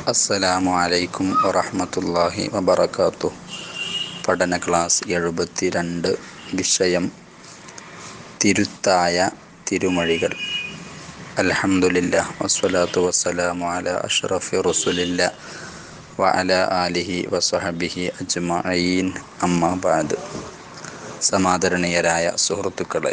അസ്സലാമു അലൈക്കും വറഹ്മത്തുള്ളാഹി വബറകാതുഹു. പഠന ക്ലാസ് 72. വിഷയം തിരുത്തായ തിരുമൊഴികൾ. അൽഹംദുലില്ലാഹ് വസ്സലാത്തു വസ്സലാമു അലാ അഷ്റഫി റസൂലില്ലാഹ് വഅലാ ആലിഹി വസഹബിഹി അജ്മഈൻ. അമ്മാ ബഅദ്. സമാദരണീയരായ സുഹൃത്തുക്കളെ,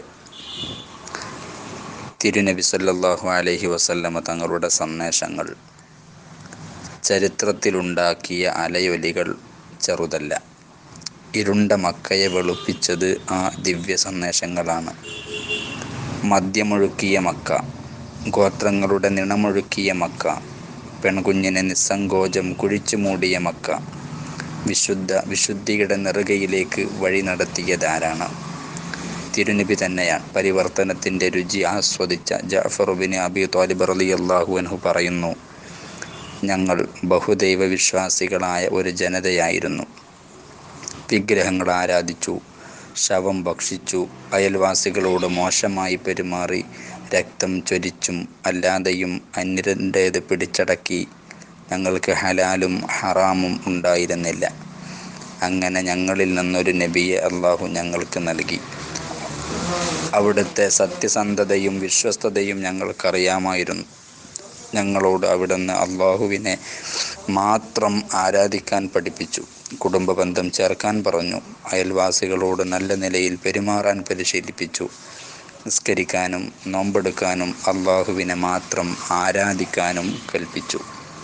തിരുനബി സല്ലല്ലാഹു അലൈഹി വസല്ലമ തങ്ങളുടെ സന്ദേശങ്ങൾ ചരിത്രത്തിലുണ്ടാക്കിയ അലയൊലികൾ ചെറുതല്ല. ഇരുണ്ട മക്കയെ വെളുപ്പിച്ചത് ആ ദിവ്യ സന്ദേശങ്ങളാണ്. മദ്യമൊഴുക്കിയ മക്ക, ഗോത്രങ്ങളുടെ നിണമൊഴുക്കിയ മക്ക, പെൺകുഞ്ഞിനെ നിസ്സങ്കോചം കുഴിച്ചു മൂടിയ മക്ക, വിശുദ്ധിയുടെ നെറുകയിലേക്ക് വഴി നടത്തിയതാരാണ്? തിരുനബി തന്നെയാണ്. പരിവർത്തനത്തിൻ്റെ രുചി ആസ്വദിച്ച ജഅഫർ ഇബ്നു അബീ ത്വാലിബ് റളിയല്ലാഹു അൻഹു പറയുന്നു, ഞങ്ങൾ ബഹുദൈവ വിശ്വാസികളായ ഒരു ജനതയായിരുന്നു. വിഗ്രഹങ്ങൾ ആരാധിച്ചു, ശവം ഭക്ഷിച്ചു, അയൽവാസികളോട് മോശമായി പെരുമാറി, രക്തം ചൊരിച്ചും അല്ലാതെയും അന്യരുടേത് പിടിച്ചടക്കി. ഞങ്ങൾക്ക് ഹലാലും ഹറാമും ഉണ്ടായിരുന്നില്ല. അങ്ങനെ ഞങ്ങളിൽ നിന്നൊരു നബിയെ അള്ളാഹു ഞങ്ങൾക്ക് നൽകി. അവിടുത്തെ സത്യസന്ധതയും വിശ്വസ്തതയും ഞങ്ങൾക്കറിയാമായിരുന്നു. ഞങ്ങളോട് അവിടുന്ന് അള്ളാഹുവിനെ മാത്രം ആരാധിക്കാൻ പഠിപ്പിച്ചു, കുടുംബബന്ധം ചേർക്കാൻ പറഞ്ഞു, അയൽവാസികളോട് നല്ല നിലയിൽ പെരുമാറാൻ പരിശീലിപ്പിച്ചു, നിസ്കരിക്കാനും നോമ്പെടുക്കാനും അള്ളാഹുവിനെ മാത്രം ആരാധിക്കാനും കൽപ്പിച്ചു.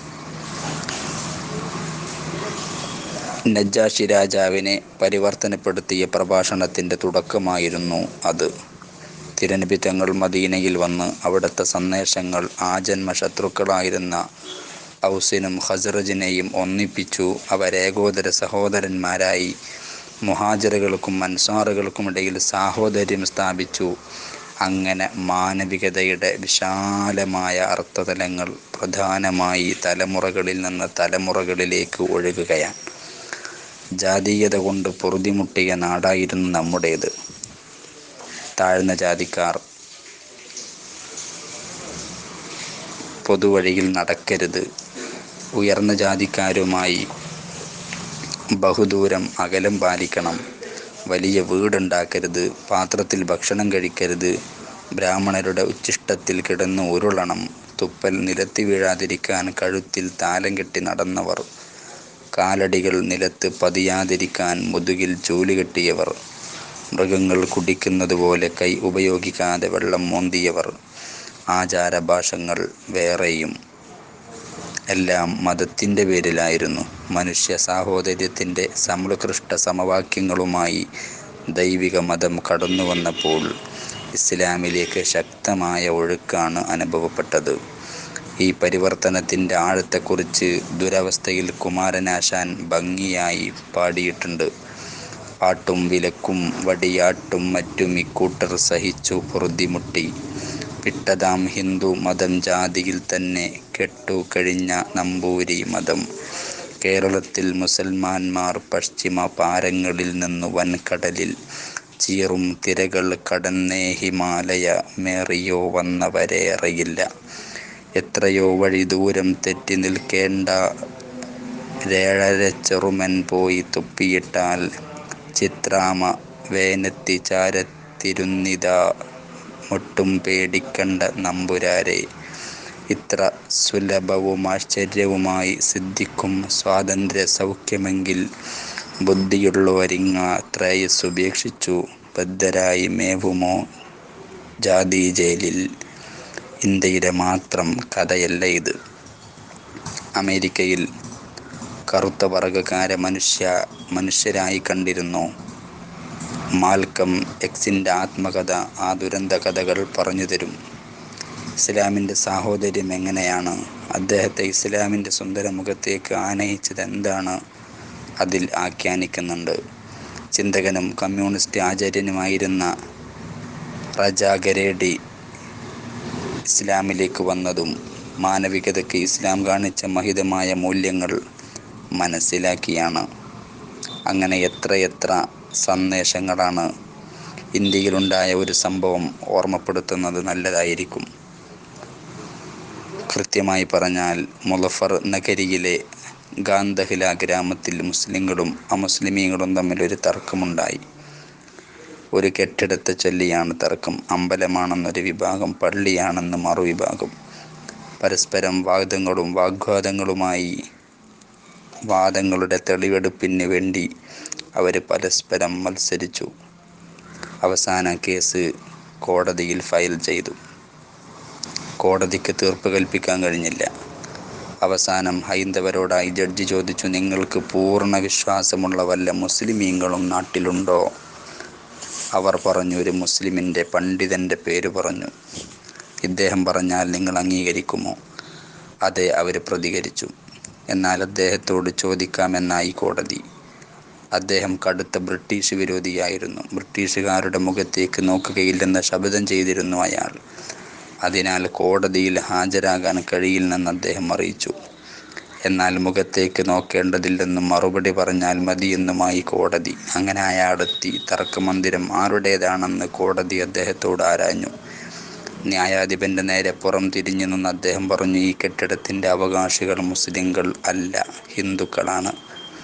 നജ്ജാശി രാജാവിനെ പരിവർത്തനപ്പെടുത്തിയ പ്രഭാഷണത്തിൻ്റെ തുടക്കമായിരുന്നു അത്. തിരുനബി തങ്ങൾ മദീനയിൽ വന്ന് അവിടുത്തെ സന്ദേശങ്ങൾ ആജന്മ ശത്രുക്കളായിരുന്ന ഔസിനും ഖസ്റജിനെയും ഒന്നിപ്പിച്ചു. അവരേകോദര സഹോദരന്മാരായി. മുഹാജിറുകൾക്കും അൻസാറുകൾക്കുമിടയിൽ സാഹോദര്യം സ്ഥാപിച്ചു. അങ്ങനെ മാനവികതയുടെ വിശാലമായ അർത്ഥതലങ്ങൾ പ്രധാനമായി തലമുറകളിൽ നിന്ന് തലമുറകളിലേക്ക് ഒഴുകുകയാണ്. ജാതീയത കൊണ്ട് പൊറുതിമുട്ടിയ നാടായിരുന്നു നമ്മുടേത്. താഴ്ന്ന ജാതിക്കാർ പൊതുവഴിയിൽ നടക്കരുത്, ഉയർന്ന ജാതിക്കാരുമായി ബഹുദൂരം അകലം പാലിക്കണം, വലിയ വീടുണ്ടാക്കരുത്, പാത്രത്തിൽ ഭക്ഷണം കഴിക്കരുത്, ബ്രാഹ്മണരുടെ ഉച്ഛിഷ്ടത്തിൽ കിടന്ന് ഉരുളണം, തുപ്പൽ നിലത്ത് വീഴാതിരിക്കാൻ കഴുത്തിൽ താലം കെട്ടി നടന്നവർ, കാലടികൾ നിലത്ത് പതിയാതിരിക്കാൻ മുതുകിൽ ചൂല് കെട്ടിയവർ, മൃഗങ്ങൾ കുടിക്കുന്നത് പോലെ കൈ ഉപയോഗിക്കാതെ വെള്ളം മോന്തിയവർ, ആചാരഭാഷങ്ങൾ വേറെയും എല്ലാം മതത്തിൻ്റെ പേരിലായിരുന്നു. മനുഷ്യ സാഹോദര്യത്തിൻ്റെ സമുത്കൃഷ്ട സമവാക്യങ്ങളുമായി ദൈവിക മതം കടന്നു വന്നപ്പോൾ ഇസ്ലാമിലേക്ക് ശക്തമായ ഒഴുക്കാണ് അനുഭവപ്പെട്ടത്. ഈ പരിവർത്തനത്തിൻ്റെ ആഴത്തെക്കുറിച്ച് ദുരവസ്ഥയിൽ കുമാരനാശാൻ ഭംഗിയായി പാടിയിട്ടുണ്ട്. പാട്ടും വിലക്കും വടിയാട്ടും മറ്റും ഇക്കൂട്ടർ സഹിച്ചു പൊറുതിമുട്ടി. വിട്ടതാം ഹിന്ദു മതം ജാതിയിൽ തന്നെ കെട്ടു കഴിഞ്ഞ നമ്പൂരി മതം. കേരളത്തിൽ മുസൽമാന്മാർ പശ്ചിമ പാരങ്ങളിൽ നിന്നു വൻകടലിൽ ചീറും തിരകൾ കടന്നേ ഹിമാലയ മേറിയോ വന്നവരേറെയില്ല. എത്രയോ വഴി ദൂരം തെറ്റി നിൽക്കേണ്ട രേഴരച്ചെറുമൻ പോയി തുപ്പിയിട്ടാൽ ചിത്രാമ വേനെത്തി ചാരത്തിരുന്നിതാ ഒട്ടും പേടിക്കണ്ട നമ്പുരാരെ. ഇത്ര സുലഭവും ആശ്ചര്യവുമായി സിദ്ധിക്കും സ്വാതന്ത്ര്യ സൗഖ്യമെങ്കിൽ ബുദ്ധിയുള്ളവരിങ്ങ ശ്രേയസ്സുപേക്ഷിച്ചു ബദ്ധരായി മേവുമോ ജാതി ജയിലിൽ. ഇന്ത്യയുടെ മാത്രം കഥയല്ല ഇത്. അമേരിക്കയിൽ കറുത്ത വർഗക്കാരെ മനുഷ്യരായി കണ്ടിരുന്നു. മാൽക്കം എക്സിൻ്റെ ആത്മകഥ ആ ദുരന്ത കഥകൾ പറഞ്ഞു തരും. ഇസ്ലാമിൻ്റെ സാഹോദര്യം എങ്ങനെയാണ് അദ്ദേഹത്തെ ഇസ്ലാമിൻ്റെ സുന്ദര മുഖത്തേക്ക് ആനയിച്ചത് എന്താണ് അതിൽ ആഖ്യാനിക്കുന്നുണ്ട്. ചിന്തകനും കമ്മ്യൂണിസ്റ്റ് ആചാര്യനുമായിരുന്ന റജാ ഗരേഡി ഇസ്ലാമിലേക്ക് വന്നതും മാനവികതയ്ക്ക് ഇസ്ലാം കാണിച്ച മഹിതമായ മൂല്യങ്ങൾ മനസ്സിലാക്കിയാണ്. അങ്ങനെ എത്രയെത്ര സന്ദേശങ്ങളാണ്. ഇന്ത്യയിലുണ്ടായ ഒരു സംഭവം ഓർമ്മപ്പെടുത്തുന്നത് നല്ലതായിരിക്കും. കൃത്യമായി പറഞ്ഞാൽ മുളഫർ നഗരിയിലെ ഗാന്ധഹില ഗ്രാമത്തിൽ മുസ്ലിങ്ങളും അമുസ്ലിമീങ്ങളും തമ്മിലൊരു തർക്കമുണ്ടായി. ഒരു കെട്ടിടത്തെ ചൊല്ലിയാണ് തർക്കം. അമ്പലമാണെന്നൊരു വിഭാഗം, പള്ളിയാണെന്ന് മറുവിഭാഗം. പരസ്പരം വാഗ്വാദങ്ങളുമായി വാദങ്ങളുടെ തെളിവെടുപ്പിന് വേണ്ടി അവർ പരസ്പരം മത്സരിച്ചു. അവസാന കേസ് കോടതിയിൽ ഫയൽ ചെയ്തു. കോടതിക്ക് തീർപ്പ് കൽപ്പിക്കാൻ കഴിഞ്ഞില്ല. അവസാനം ഹൈന്ദവരോടായി ജഡ്ജി ചോദിച്ചു, നിങ്ങൾക്ക് പൂർണ്ണ വിശ്വാസമുള്ള വല്ല മുസ്ലിമീങ്ങളും നാട്ടിലുണ്ടോ? അവർ പറഞ്ഞു, ഒരു മുസ്ലിമിൻ്റെ പണ്ഡിതൻ്റെ പേര് പറഞ്ഞു. ഇദ്ദേഹം പറഞ്ഞാൽ നിങ്ങൾ അംഗീകരിക്കുമോ? അതെ, അവർ പ്രതികരിച്ചു. എന്നാൽ അദ്ദേഹത്തോട് ചോദിക്കാമെന്നായി കോടതി. അദ്ദേഹം കടുത്ത ബ്രിട്ടീഷ് വിരോധിയായിരുന്നു. ബ്രിട്ടീഷുകാരുടെ മുഖത്തേക്ക് നോക്കുകയില്ലെന്ന് ശപഥം ചെയ്തിരുന്നു അയാൾ. അതിനാൽ കോടതിയിൽ ഹാജരാകാൻ കഴിയില്ലെന്ന് അദ്ദേഹം അറിയിച്ചു. എന്നാൽ മുഖത്തേക്ക് നോക്കേണ്ടതില്ലെന്നും മറുപടി പറഞ്ഞാൽ മതിയെന്നുമായി കോടതി. അങ്ങനെ അയാളെത്തി. തർക്കമന്ദിരം ആരുടേതാണെന്ന് കോടതി അദ്ദേഹത്തോട് ആരാഞ്ഞു. ന്യായാധിപൻ്റെ നേരെ പുറം തിരിഞ്ഞു നിന്ന് അദ്ദേഹം പറഞ്ഞു, ഈ കെട്ടിടത്തിൻ്റെ അവകാശികൾ മുസ്ലിങ്ങൾ അല്ല, ഹിന്ദുക്കളാണ്.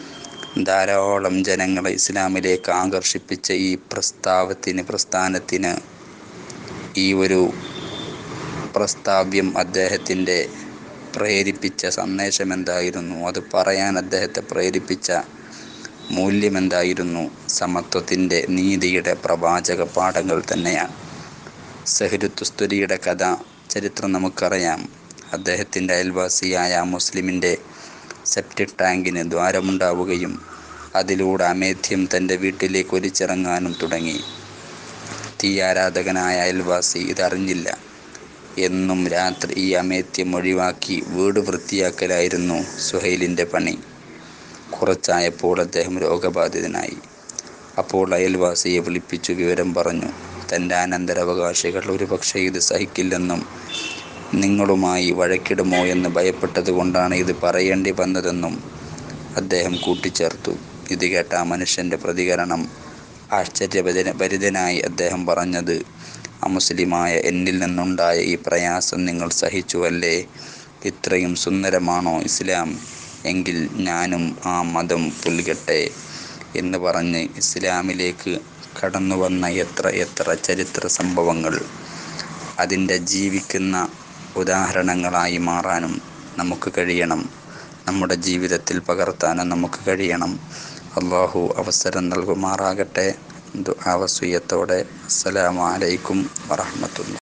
ധാരാളം ജനങ്ങളെ ഇസ്ലാമിലേക്ക് ആകർഷിപ്പിച്ച ഈ പ്രസ്ഥാനത്തിന് ഈ ഒരു പ്രസ്താവ്യം അദ്ദേഹത്തിൻ്റെ പ്രേരിപ്പിച്ച സന്ദേശം എന്തായിരുന്നു? അത് പറയാൻ അദ്ദേഹത്തെ പ്രേരിപ്പിച്ച മൂല്യം എന്തായിരുന്നു? സമത്വത്തിൻ്റെ, നീതിയുടെ പ്രവാചക പാഠങ്ങൾ തന്നെയാണ്. സഹ്രു തുസ്തുരിയുടെ ചരിത്രം നമുക്കറിയാം. അദ്ദേഹത്തിൻ്റെ അയൽവാസിയായ മുസ്ലിമിൻ്റെ സെപ്റ്റിക് ടാങ്കിന് ദ്വാരമുണ്ടാവുകയും അതിലൂടെ അമേധ്യം തൻ്റെ വീട്ടിലേക്ക് ഒലിച്ചിറങ്ങാനും തുടങ്ങി. തീയാരാധകനായ അയൽവാസി ഇതറിഞ്ഞില്ല. എന്നും രാത്രി ഈ അമേധ്യം ഒഴിവാക്കി വീട് വൃത്തിയാക്കലായിരുന്നു സുഹൈലിൻ്റെ പണി. കുറച്ചായപ്പോൾ അദ്ദേഹം രോഗബാധിതനായി. അപ്പോൾ അയൽവാസിയെ വിളിപ്പിച്ചു വിവരം പറഞ്ഞു. തൻ്റെ അനന്തരാവകാശികൾ ഒരുപക്ഷെ ഇത് സഹിക്കില്ലെന്നും നിങ്ങളുമായി വഴക്കിടുമോ എന്ന് ഭയപ്പെട്ടത് കൊണ്ടാണ് ഇത് പറയേണ്ടി വന്നതെന്നും അദ്ദേഹം കൂട്ടിച്ചേർത്തു. ഇത് കേട്ട ആ മനുഷ്യൻ്റെ പ്രതികരണം ആശ്ചര്യഭരിതനായി അദ്ദേഹം പറഞ്ഞത്, അമുസ്ലിമായ എന്നിൽ നിന്നുണ്ടായ ഈ പ്രയാസം നിങ്ങൾ സഹിച്ചുവല്ലേ? ഇത്രയും സുന്ദരമാണോ ഇസ്ലാം? എങ്കിൽ ഞാനും ആ മതം പുൽകട്ടെ എന്ന് പറഞ്ഞ് ഇസ്ലാമിലേക്ക് കടന്നു വന്ന എത്ര ചരിത്ര സംഭവങ്ങൾ അതിൻ്റെ ജീവിക്കുന്ന ഉദാഹരണങ്ങളായി മാറാനും നമുക്ക് കഴിയണം. നമ്മുടെ ജീവിതത്തിൽ പകർത്താനും നമുക്ക് കഴിയണം. അല്ലാഹു അവസരം നൽകുമാറാകട്ടെ. ദുആ വസിയ്യത്തോടെ അസ്സലാമു അലൈക്കും വറഹ്മത്തുള്ളാഹി.